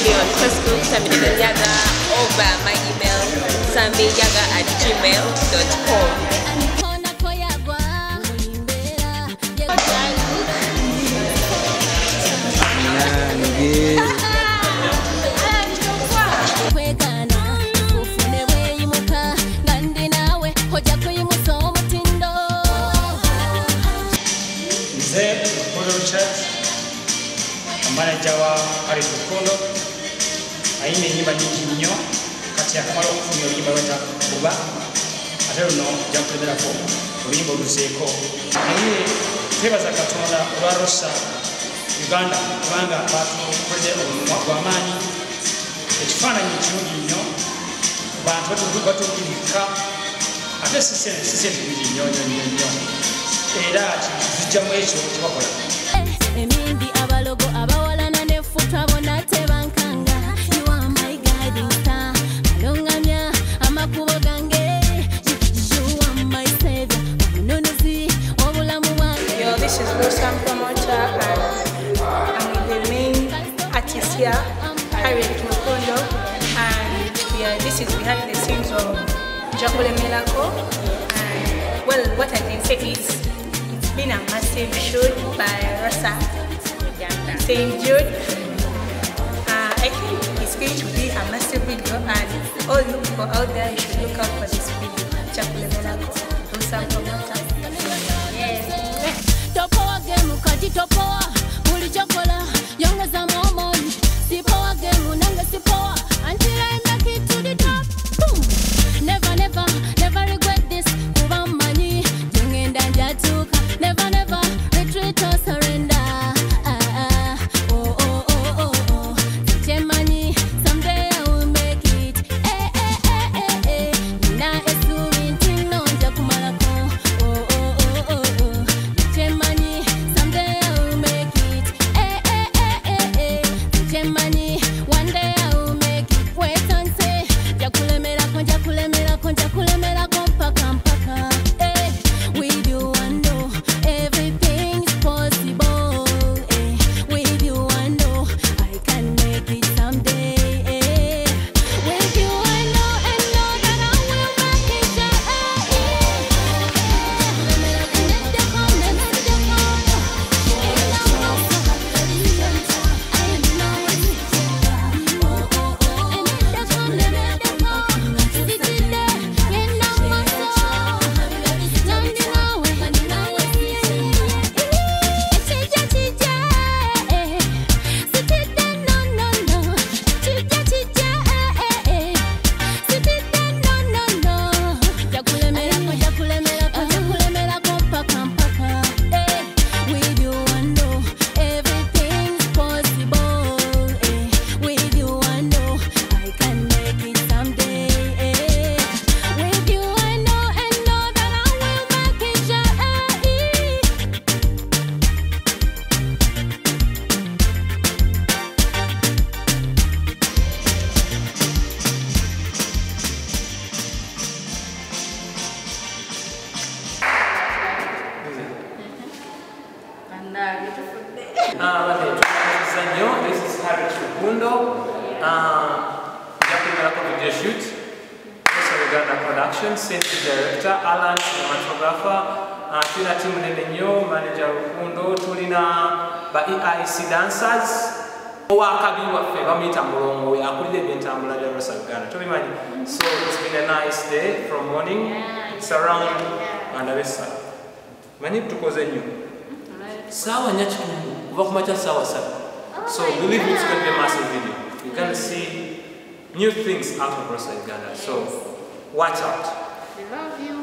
me on Facebook, Sammy Yaga, or via my email, sammyyaga@gmail.com. Manager wa Harry Rukundo ayine nyimba nyingi nnyo kati akamala okufuna oluyimba lweta kuba ate luno jakulemera ko oluyimba oluseeko naye twebaza Katonda olwa Rosa Uganda kubanga batukoze omumwa gw'amaanyi ekifaananyi kirungi nnyo bantu batugirika ate sisente bingi nnyo era kijjamu ekyo kyebakola emindi abalogo abawalana nefuta bona tebankanga. You are my guiding star, alongamya amakubo gange. You are my savior, omununuzi obulamu bwange. Yo, this is Rosam Promoter and I'm the main artist here, Harriet Rukundo, and this is behind the scenes of Jakule Melako. And well, what I can say is it's been a massive shoot by Rosa St. Jude. I think it's going to be a massive video, and all you people out there, you should look out for this video. Jakule Melako, Rosa Promoter. Yes. Topoa gemu kati topoa, muli chokola, yongeza momoni. Sipoa gemu nanga sipoa, until I make it to the top. Boom. Never, never, never regret this. Kuba mani, jungenda njatuka. Never, never retreat or surrender. Someday I will make it. Nina esumi ntino njakumalako. Someday I will make it. One day I will make it. Wait and say, jakulemera mpaka mpaka. With you I know everything is possible. With you I know I can make it someday. With you I know that I will make it. With you I know everything is possible. With you I know I can make it someday. With you I know that I will make it. This is Harriet Rukundo. Jakule Melako video shoot. Rosa Uganda production. Safety director Alan, cinematographer. Tulina team nene nnyo, manager Rukundo. Tulina ba EIC dancers. Owakabi waffe bamuyita mulongo we akulira ebyentambula bya Rosa Uganda. Tubimanyi. So it's been a nice day from morning. It's around Mandabesa. Manyi tukoze nnyo. Sawa nyakitundu kuva kumakya sawa 7. So believe me, it's going to be a massive video. You're going to see new things out of Rosa Uganda. So watch out. We love you.